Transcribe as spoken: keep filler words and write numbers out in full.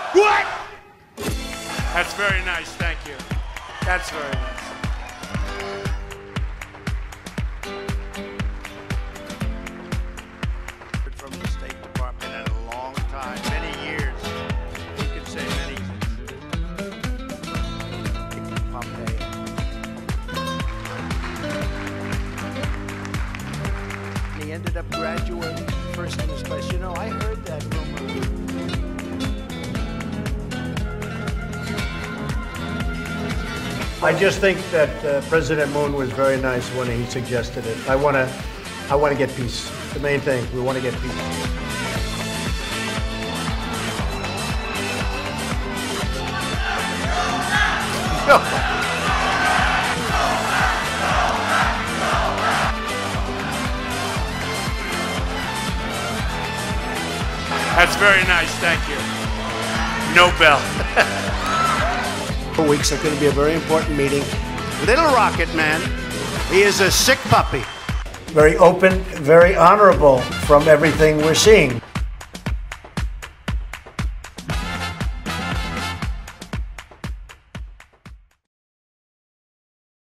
What? That's very nice, thank you. That's very nice. From the State Department in a long time, many years. You could say many. Pompeo. He ended up graduating first in his class. You know, I heard that rumor. I just think that uh, President Moon was very nice when he suggested it. I want to, I want to get peace. The main thing, we want to get peace. That's very nice, thank you. Nobel. Weeks are going to be a very important meeting. Little Rocket Man, he is a sick puppy. Very open, very honorable from everything we're seeing.